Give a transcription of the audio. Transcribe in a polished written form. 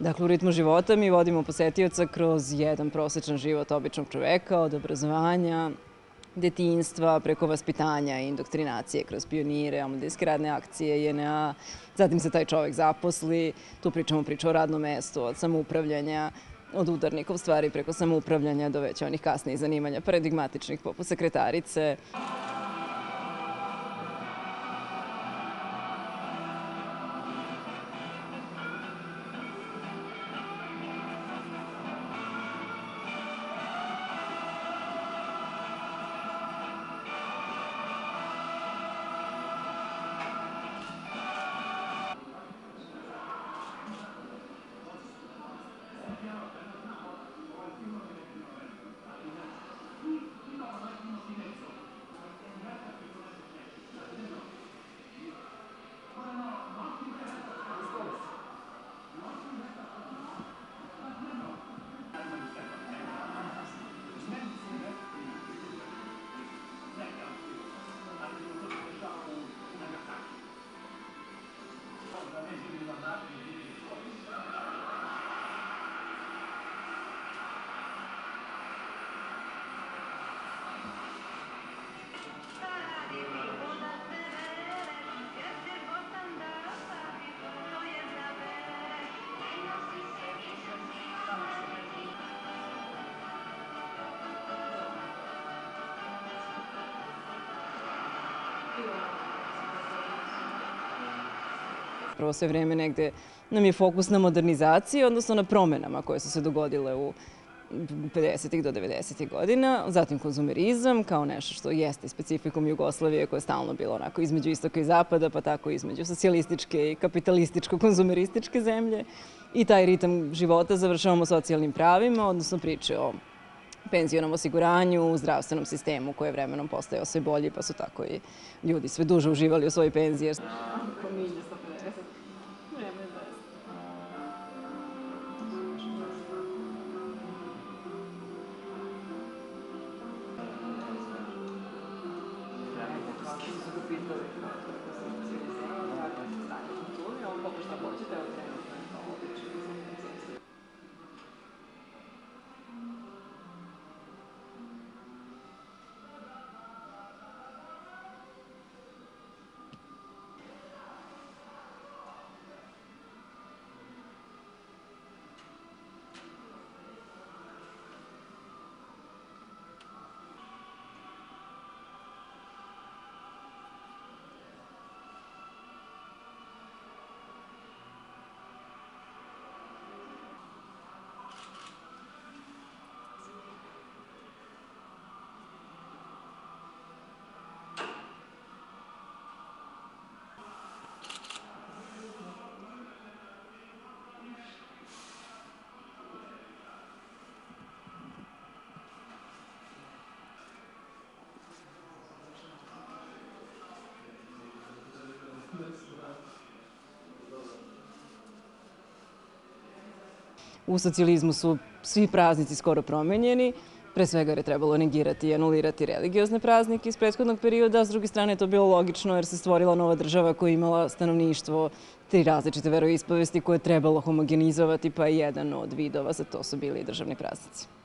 Dakle, u ritmu života mi vodimo posetioca kroz jedan prosečan život običnog čoveka, od obrazovanja, detinjstva, preko vaspitanja i indoktrinacije kroz pionire, omladinske radne akcije, JNA. Zatim se taj čovek zaposli, tu pričamo priču o radnom mestu, od samoupravljanja, od udarnika u stvari preko samoupravljanja do već onih kasnijih zanimanja paradigmatičnih poput sekretarice. Prvo sve vreme negde nam je fokus na modernizaciji, odnosno na promenama koje su se dogodile u 50. do 90. godina. Zatim konzumerizam kao nešto što jeste specifikum Jugoslavije koja je stalno bila onako između istoka i zapada, pa tako između socijalističke i kapitalističko-konzumerističke zemlje. I taj ritam života završavamo socijalnim pravima, odnosno priče o penzionom osiguranju, zdravstvenom sistemu koji je vremenom postajao sve bolji, pa su tako i ljudi sve duže uživali u svojoj penziji. U socijalizmu su svi praznici skoro promenjeni, pre svega jer je trebalo negirati i anulirati religiozne praznike iz prethodnog perioda, a s druge strane je to bilo logično jer se stvorila nova država koja je imala stanovništvo, 3 različite veroispovesti koje je trebalo homogenizovati, pa je jedan od vidova za to su bili državni praznici.